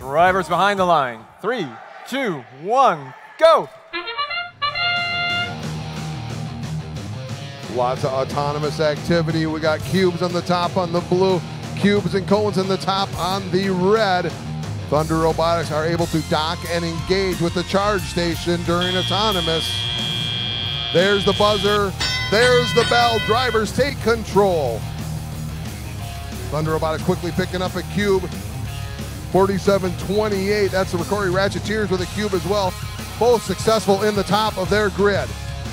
Drivers behind the line. 3, 2, 1, go! Lots of autonomous activity. We got cubes on the top on the blue, cubes and cones on the top on the red. Thunder Robotics are able to dock and engage with the charge station during autonomous. There's the buzzer, there's the bell. Drivers take control. Thunder Robotics quickly picking up a cube. 47-28, that's the Ricori Ratcheteers with a cube as well. Both successful in the top of their grid.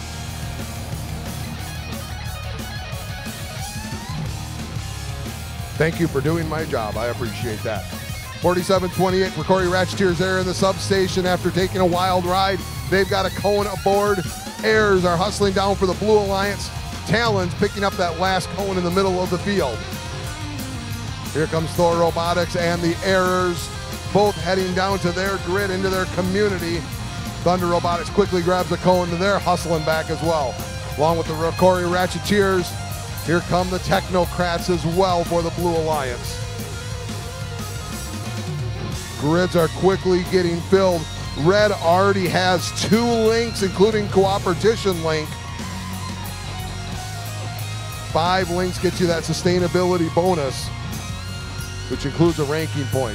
Thank you for doing my job, I appreciate that. 47-28, Ricori Ratcheteers there in the substation after taking a wild ride. They've got a cone aboard. Airs are hustling down for the Blue Alliance. Talons picking up that last cone in the middle of the field. Here comes Thor Robotics and the Errors, both heading down to their grid, into their community. Thunder Robotics quickly grabs a cone and they're hustling back as well. Along with the Ricori Ratcheteers, here come the Technocrats as well for the Blue Alliance. Grids are quickly getting filled. Red already has 2 links, including Cooperation Link. 5 links get you that sustainability bonus, which includes a ranking point.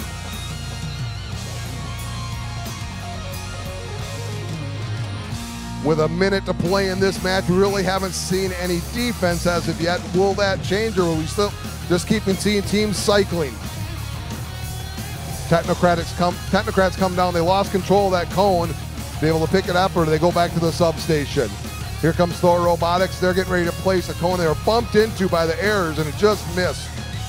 With a minute to play in this match, we really haven't seen any defense as of yet. Will that change, or will we still just keep seeing teams cycling? Technocrats come down. They lost control of that cone. Be able to pick it up, or do they go back to the substation? Here comes Thor Robotics. They're getting ready to place a cone. They were bumped into by the Errors, and it just missed.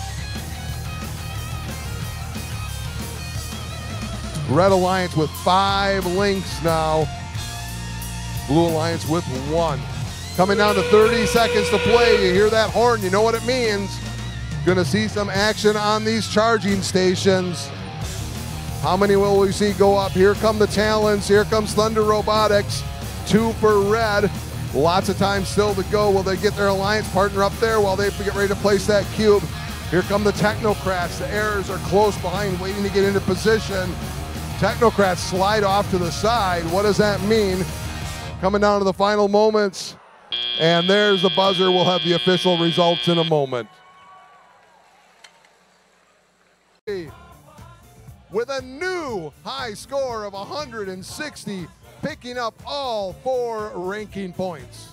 Red Alliance with 5 links now. Blue Alliance with 1. Coming down to 30 seconds to play. You hear that horn, you know what it means. Gonna see some action on these charging stations. How many will we see go up? Here come the Talons. Here comes Thunder Robotics. 2 for red. Lots of time still to go. Will they get their alliance partner up there while they get ready to place that cube? Here come the Technocrats. The Errors are close behind, waiting to get into position. Technocrats slide off to the side. What does that mean? Coming down to the final moments. And there's the buzzer. We'll have the official results in a moment. With a new high score of 160, picking up all 4 ranking points.